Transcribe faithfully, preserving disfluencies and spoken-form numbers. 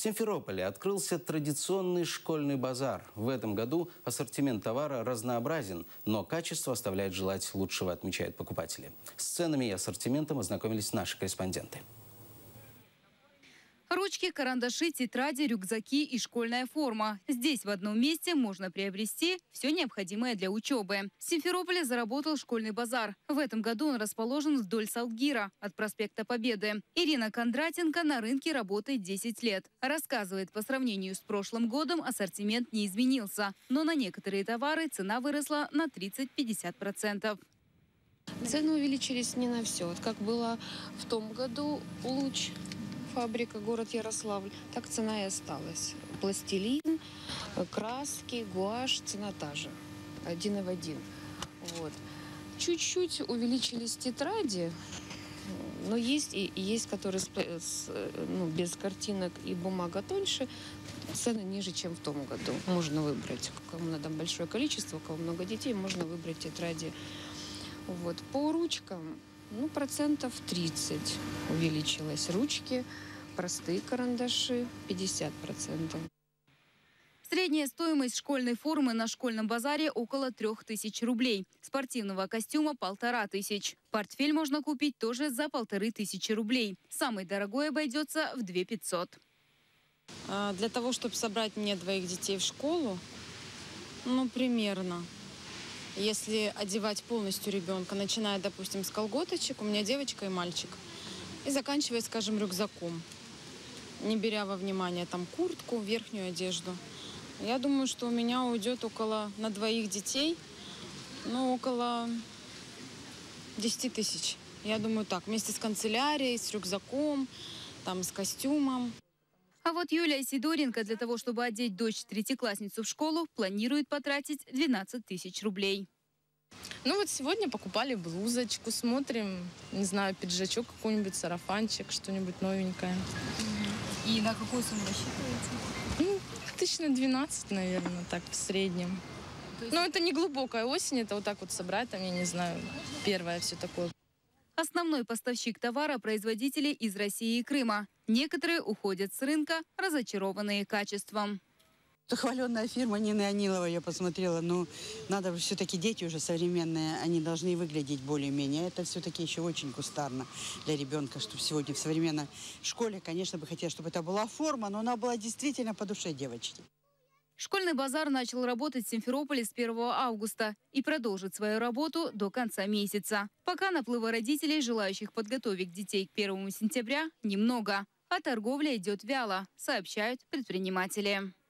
Симферополе открылся традиционный школьный базар. В этом году ассортимент товара разнообразен, но качество оставляет желать лучшего, отмечают покупатели. С ценами и ассортиментом ознакомились наши корреспонденты. Ручки, карандаши, тетради, рюкзаки и школьная форма. Здесь в одном месте можно приобрести все необходимое для учебы. В Симферополе заработал школьный базар. В этом году он расположен вдоль Салтгира от проспекта Победы. Ирина Кондратенко на рынке работает десять лет. Рассказывает, по сравнению с прошлым годом ассортимент не изменился. Но на некоторые товары цена выросла на тридцать-пятьдесят процентов. Цены увеличились не на все. Вот как было в том году луч, фабрика, город Ярославль, так цена и осталась. Пластилин, краски, гуашь, цена та же, один в один. Вот. Чуть-чуть увеличились тетради, но есть и, и есть, которые с, с, ну, без картинок и бумага тоньше, цены ниже, чем в том году. Можно выбрать, кому надо большое количество, у кого много детей, можно выбрать тетради. Вот. По ручкам, ну, процентов тридцать увеличилось. Ручки, простые карандаши, пятьдесят процентов. Средняя стоимость школьной формы на школьном базаре около трех тысяч рублей. Спортивного костюма – полтора тысяч. Портфель можно купить тоже за полторы тысячи рублей. Самый дорогой обойдется в две пятьсот. Для того, чтобы собрать мне двоих детей в школу, ну, примерно. Если одевать полностью ребенка, начиная, допустим, с колготочек, у меня девочка и мальчик, и заканчивая, скажем, рюкзаком, не беря во внимание там куртку, верхнюю одежду. Я думаю, что у меня уйдет около, на двоих детей, ну, около десяти тысяч. Я думаю, так, вместе с канцелярией, с рюкзаком, там, с костюмом. А вот Юлия Сидоренко для того, чтобы одеть дочь-третьеклассницу в школу, планирует потратить двенадцать тысяч рублей. Ну вот сегодня покупали блузочку, смотрим, не знаю, пиджачок какой-нибудь, сарафанчик, что-нибудь новенькое. И на какую сумму рассчитываете? Ну, тысяч на двенадцать, наверное, так, в среднем. Есть... Но это не глубокая осень, это вот так вот собрать, там, я не знаю, первое все такое. Основной поставщик товара – производители из России и Крыма. Некоторые уходят с рынка, разочарованные качеством. Хваленная фирма Нины Аниловой, я посмотрела. Ну, надо все-таки, дети уже современные, они должны выглядеть более-менее. Это все-таки еще очень кустарно для ребенка, чтобы сегодня в современной школе, конечно, бы хотела, чтобы это была форма, но она была действительно по душе девочки. Школьный базар начал работать в Симферополе с первого августа и продолжит свою работу до конца месяца. Пока наплыва родителей, желающих подготовить детей к первому сентября, немного. А торговля идет вяло, сообщают предприниматели.